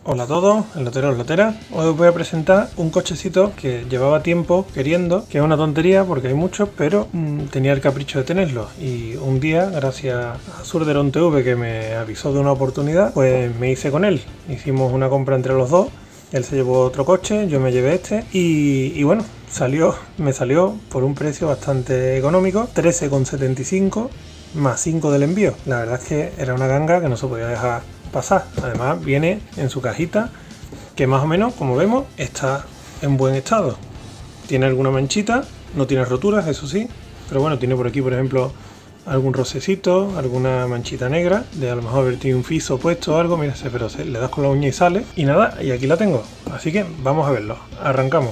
Hola a todos, loteros, loteras. Hoy os voy a presentar un cochecito que llevaba tiempo queriendo, que es una tontería porque hay muchos, pero tenía el capricho de tenerlo. Y un día, gracias a Surderon TV que me avisó de una oportunidad, pues me hice con él. Hicimos una compra entre los dos. Él se llevó otro coche, yo me llevé este y bueno, me salió por un precio bastante económico, 13,75 más 5 del envío. La verdad es que era una ganga que no se podía dejar pasar. Además viene en su cajita que más o menos, como vemos, está en buen estado. Tiene alguna manchita, no tiene roturas, eso sí, pero bueno, tiene por aquí, por ejemplo, algún rocecito, alguna manchita negra de a lo mejor haber tenido un fiso puesto o algo. Mira, pero le das con la uña y sale y nada, y aquí la tengo. Así que vamos a verlo. Arrancamos.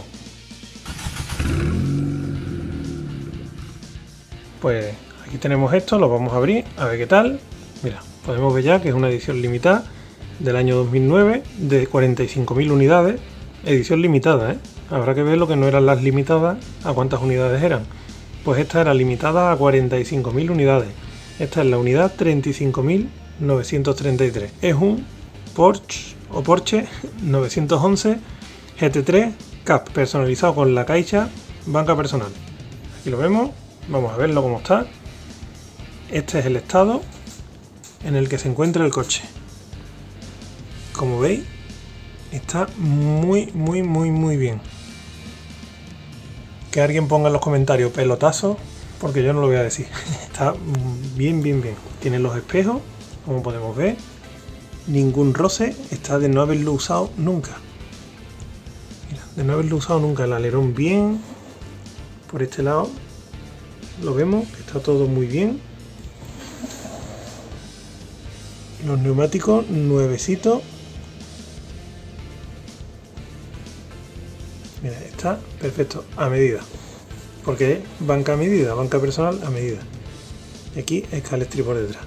Pues aquí tenemos esto, lo vamos a abrir, a ver qué tal. Mira, podemos ver ya que es una edición limitada del año 2009 de 45.000 unidades. Edición limitada, ¿eh? Habrá que ver lo que no eran las limitadas, a cuántas unidades eran. Pues esta era limitada a 45.000 unidades. Esta es la unidad 35.933. Es un Porsche 911 GT3 Cup personalizado con la Caixa banca personal. Aquí lo vemos, vamos a verlo cómo está. Este es el estado en el que se encuentra el coche. Como veis, está muy bien. Que alguien ponga en los comentarios pelotazo, porque yo no lo voy a decir. Está bien. Tiene los espejos, como podemos ver. Ningún roce, está de no haberlo usado nunca. Mira, de no haberlo usado nunca. El alerón bien. Por este lado lo vemos, que está todo muy bien. Los neumáticos nuevecitos. Mira, está perfecto, a medida. Porque es banca a medida, banca personal a medida. Y aquí Scalestri por detrás.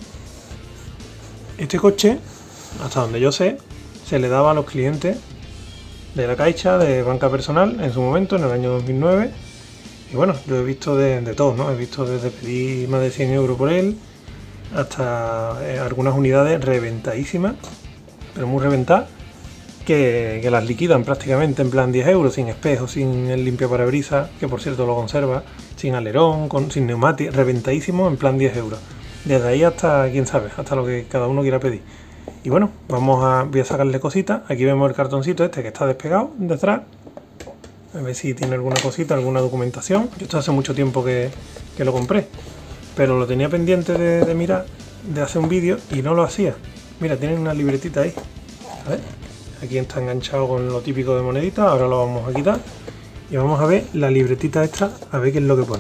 Este coche, hasta donde yo sé, se le daba a los clientes de la Caixa de banca personal en su momento, en el año 2009. Y bueno, yo he visto de todo, ¿no? He visto desde pedir más de 100 euros por él, hasta algunas unidades reventadísimas, pero muy reventadas, que las liquidan prácticamente en plan 10 euros, sin espejo, sin el limpiaparabrisas, que por cierto lo conserva, sin alerón, sin neumáticos, reventadísimo en plan 10 euros. Desde ahí hasta, quién sabe, hasta lo que cada uno quiera pedir. Y bueno, voy a sacarle cositas. Aquí vemos el cartoncito este que está despegado detrás. A ver si tiene alguna cosita, alguna documentación. Yo esto hace mucho tiempo que lo compré, pero lo tenía pendiente de mirar, de hacer un vídeo y no lo hacía. Mira, tienen una libretita ahí. A ver, aquí está enganchado con lo típico de moneditas. Ahora lo vamos a quitar y vamos a ver la libretita esta, a ver qué es lo que pone.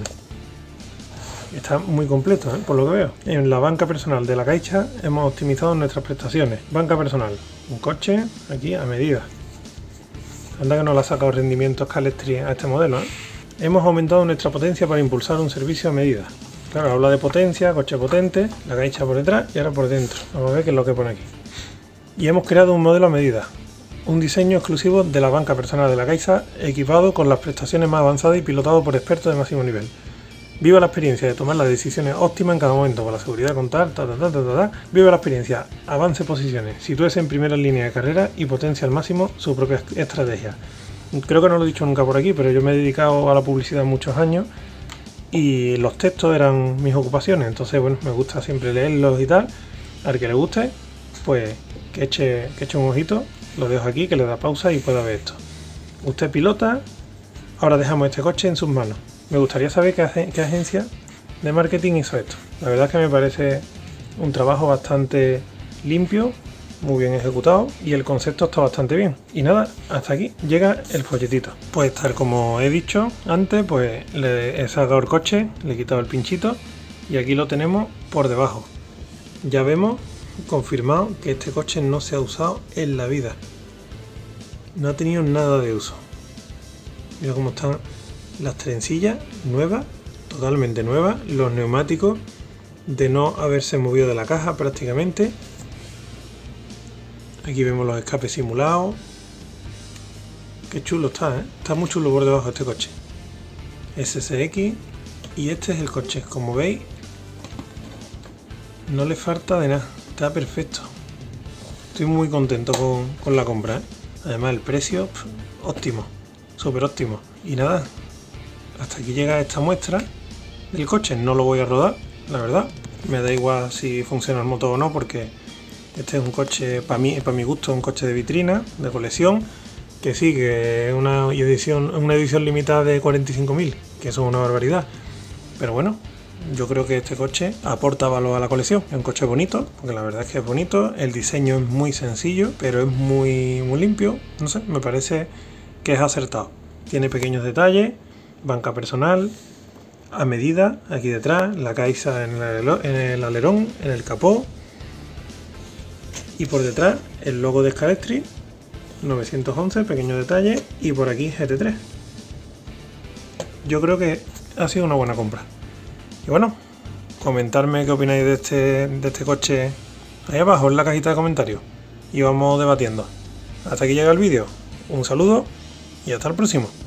Está muy completo, por lo que veo. En la banca personal de la Caixa hemos optimizado nuestras prestaciones. Banca personal, un coche aquí a medida. Anda que no le ha sacado rendimiento Scalestri a este modelo, ¿eh? Hemos aumentado nuestra potencia para impulsar un servicio a medida. Claro, habla de potencia, coche potente, la Caixa por detrás y ahora por dentro. Vamos a ver qué es lo que pone aquí. Y hemos creado un modelo a medida. Un diseño exclusivo de la banca personal de la Caixa, equipado con las prestaciones más avanzadas y pilotado por expertos de máximo nivel. Viva la experiencia de tomar las decisiones óptimas en cada momento, con la seguridad con tal. Viva la experiencia, avance posiciones, sitúese en primera línea de carrera y potencia al máximo su propia estrategia. Creo que no lo he dicho nunca por aquí, pero yo me he dedicado a la publicidad muchos años y los textos eran mis ocupaciones, entonces bueno, me gusta siempre leerlos y tal. Al que le guste, pues que eche un ojito, lo dejo aquí, que le da pausa y pueda ver esto. Usted pilota, ahora dejamos este coche en sus manos. Me gustaría saber qué agencia de marketing hizo esto. La verdad es que me parece un trabajo bastante limpio, muy bien ejecutado y el concepto está bastante bien. Y nada, hasta aquí llega el folletito. Pues tal como he dicho antes, pues le he sacado el coche, le he quitado el pinchito y aquí lo tenemos por debajo. Ya vemos confirmado que este coche no se ha usado en la vida. No ha tenido nada de uso. Mira cómo están las trencillas nuevas, totalmente nuevas, los neumáticos de no haberse movido de la caja prácticamente. Aquí vemos los escapes simulados. Qué chulo está, ¿eh? Está muy chulo por debajo este coche. SSX y este es el coche, como veis no le falta de nada, está perfecto. Estoy muy contento con la compra, ¿eh? Además el precio, óptimo, súper óptimo. Y nada, hasta aquí llega esta muestra del coche. No lo voy a rodar, la verdad. Me da igual si funciona el motor o no, porque este es un coche, para mi gusto, un coche de vitrina, de colección. Que sí, que es una edición limitada de 45.000, que eso es una barbaridad. Pero bueno, yo creo que este coche aporta valor a la colección. Es un coche bonito, porque la verdad es que es bonito. El diseño es muy sencillo, pero es muy limpio. No sé, me parece que es acertado. Tiene pequeños detalles, banca personal, a medida, aquí detrás, la caixa en el alerón, en el capó. Y por detrás, el logo de Scalextric 911, pequeño detalle, y por aquí GT3. Yo creo que ha sido una buena compra. Y bueno, comentarme qué opináis de este coche ahí abajo en la cajita de comentarios y vamos debatiendo. Hasta aquí llega el vídeo. Un saludo y hasta el próximo.